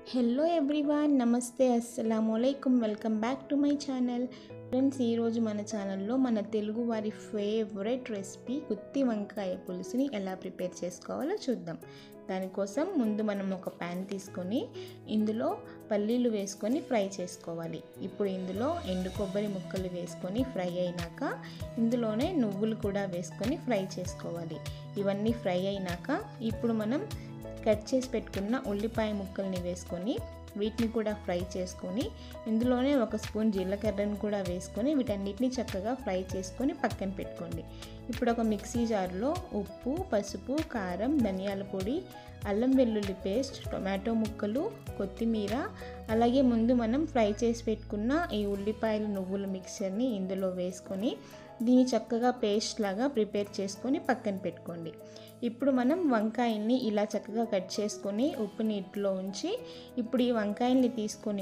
Hello everyone, namaste, అస్సలాముఅలైకుం. Welcome back to my channel. Friends, ఈరోజు మన ఛానల్లో మన తెలుగు వారి ఫేవరెట్ రెసిపీ గుత్తి వంకాయ పులుసుని ఎలా ప్రిపేర్ చేసుకోవాలో చూద్దాం. దానికోసం ముందు మనం ఒక ప్యాన్ తీసుకొని ఇందులో పల్లీలు వేసుకొని ఫ్రై చేసుకోవాలి. ఇప్పుడు ఇందులో ఎండు కొబ్బరి ముక్కలు వేసుకొని ఫ్రై అయినాక ఇందులోనే నువ్వులు కూడా వేసుకొని ఫ్రై చేసుకోవాలి. ఇవన్నీ ఫ్రై అయినాక ఇప్పుడు మనం కట్ చేసి పెట్టుకున్న ఉల్లిపాయ ముక్కల్ని వేసుకొని వీటిని కూడా ఫ్రై చేసుకొని ఇందులోనే ఒక స్పూన్ జీలకర్రను కూడా వేసుకొని వీటన్నిటిని చక్కగా ఫ్రై చేసుకొని పక్కన పెట్టుకోండి. ఇప్పుడు ఒక మిక్సీ జార్లో ఉప్పు, పసుపు, కారం, ధనియాల పొడి, అల్లం వెల్లుల్లి పేస్ట్, టొమాటో ముక్కలు, కొత్తిమీర, అలాగే ముందు మనం ఫ్రై చేసి పెట్టుకున్న ఈ ఉల్లిపాయలు నువ్వుల మిక్చర్ని ఇందులో వేసుకొని దీన్ని చక్కగా పేస్ట్ లాగా ప్రిపేర్ చేసుకొని పక్కన పెట్టుకోండి. ఇప్పుడు మనం వంకాయల్ని ఇలా చక్కగా కట్ చేసుకొని ఉప్పు నీటిలో ఉంచి ఇప్పుడు ఈ వంకాయల్ని తీసుకొని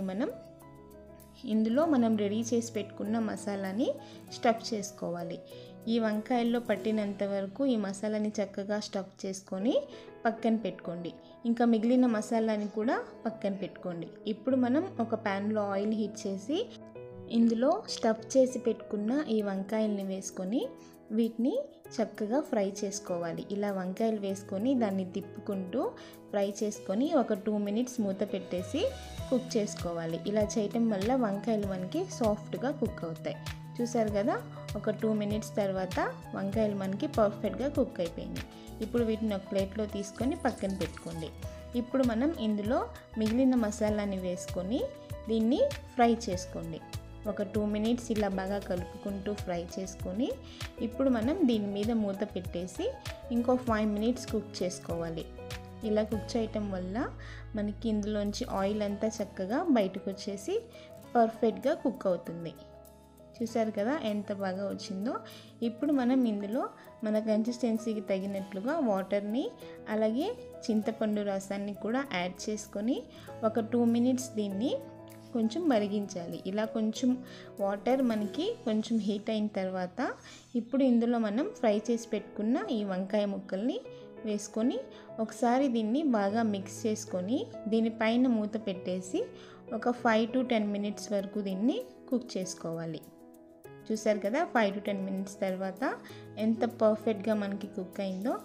ఇందులో మనం రెడీ చేసి పెట్టుకున్న మసాలాని స్టఫ్ చేసుకోవాలి. ఈ వంకాయల్లో పట్టినంత వరకు ఈ మసాలాని చక్కగా స్టఫ్ చేసుకొని పక్కన పెట్టుకోండి. ఇంకా మిగిలిన మసాలాని కూడా పక్కన పెట్టుకోండి. ఇప్పుడు మనం ఒక ప్యాన్లో ఆయిల్ హీట్ చేసి ఇందులో స్టఫ్ చేసి పెట్టుకున్న ఈ వంకాయల్ని వేసుకొని వీటిని చక్కగా ఫ్రై చేసుకోవాలి. ఇలా వంకాయలు వేసుకొని దాన్ని తిప్పుకుంటూ ఫ్రై చేసుకొని ఒక 2 మినిట్స్ మూత పెట్టేసి కుక్ చేసుకోవాలి. ఇలా చేయటం వల్ల వంకాయలు మనకి సాఫ్ట్గా కుక్ అవుతాయి. చూసారు కదా, ఒక 2 మినిట్స్ తర్వాత వంకాయలు మనకి పర్ఫెక్ట్గా కుక్ అయిపోయింది. ఇప్పుడు వీటిని ఒక ప్లేట్లో తీసుకొని పక్కన పెట్టుకోండి. ఇప్పుడు మనం ఇందులో మిగిలిన మసాలాని వేసుకొని దీన్ని ఫ్రై చేసుకోండి. ఒక 2 మినిట్స్ ఇలా బాగా కలుపుకుంటూ ఫ్రై చేసుకొని ఇప్పుడు మనం దీని మీద మూత పెట్టేసి ఇంకో 5 మినిట్స్ కుక్ చేసుకోవాలి. ఇలా కుక్ చేయటం వల్ల మనకి ఇందులోంచి ఆయిల్ అంతా చక్కగా బయటకు వచ్చేసి పర్ఫెక్ట్గా కుక్ అవుతుంది. చూసారు కదా ఎంత బాగా వచ్చిందో. ఇప్పుడు మనం ఇందులో మన కన్సిస్టెన్సీకి తగినట్లుగా వాటర్ని అలాగే చింతపండు రసాన్ని కూడా యాడ్ చేసుకొని ఒక 2 మినిట్స్ దీన్ని కొంచెం మరిగించాలి. ఇలా కొంచెం వాటర్ మనకి కొంచెం హీట్ అయిన తర్వాత ఇప్పుడు ఇందులో మనం ఫ్రై చేసి పెట్టుకున్న ఈ వంకాయ ముక్కల్ని వేసుకొని ఒకసారి దీన్ని బాగా మిక్స్ చేసుకొని దీనిపైన మూత పెట్టేసి ఒక 5 to 10 మినిట్స్ వరకు దీన్ని కుక్ చేసుకోవాలి. చూసారు కదా, 5 to 10 మినిట్స్ తర్వాత ఎంత పర్ఫెక్ట్గా మనకి కుక్ అయిందో.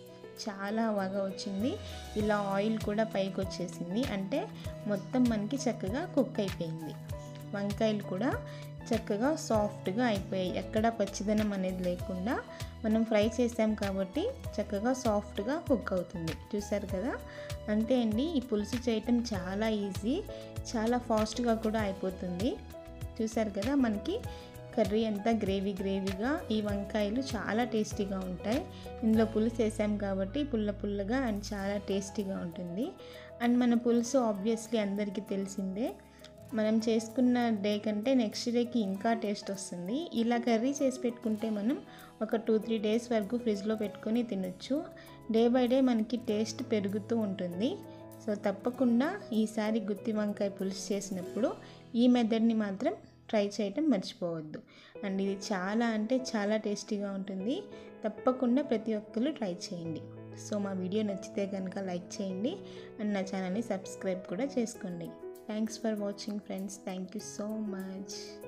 చాలా బాగా వచ్చింది. ఇలా ఆయిల్ కూడా పైకి వచ్చేసింది, అంటే మొత్తం మనకి చక్కగా కుక్ అయిపోయింది. వంకాయలు కూడా చక్కగా సాఫ్ట్గా అయిపోయాయి. ఎక్కడ పచ్చిదనం అనేది లేకుండా మనం ఫ్రై చేసాం కాబట్టి చక్కగా సాఫ్ట్గా కుక్ అవుతుంది. చూసారు కదా, అంతే అండి. ఈ పులుసు చేయటం చాలా ఈజీ, చాలా ఫాస్ట్గా కూడా అయిపోతుంది. చూసారు కదా, మనకి కర్రీ అంతా గ్రేవీగా, ఈ వంకాయలు చాలా టేస్టీగా ఉంటాయి. ఇందులో పులుసు వేసాం కాబట్టి పుల్లగా అండ్ చాలా టేస్టీగా ఉంటుంది. అండ్ మన పులుసు ఆబ్వియస్లీ అందరికీ తెలిసిందే, మనం చేసుకున్న డే కంటే నెక్స్ట్ డేకి ఇంకా టేస్ట్ వస్తుంది. ఇలా కర్రీ చేసి పెట్టుకుంటే మనం ఒక 2-3 డేస్ వరకు ఫ్రిడ్జ్లో పెట్టుకొని తినొచ్చు. డే బై డే మనకి టేస్ట్ పెరుగుతూ ఉంటుంది. సో తప్పకుండా ఈసారి గుత్తి వంకాయ పులుసు చేసినప్పుడు ఈ మెథడ్ని మాత్రం ట్రై చేయటం మర్చిపోవద్దు. అండ్ ఇది చాలా అంటే చాలా టేస్టీగా ఉంటుంది. తప్పకుండా ప్రతి ఒక్కరు ట్రై చేయండి. సో మా వీడియో నచ్చితే కనుక లైక్ చేయండి అండ్ నా ఛానల్ని సబ్స్క్రైబ్ కూడా చేసుకోండి. Thanks for watching friends. Thank you so much.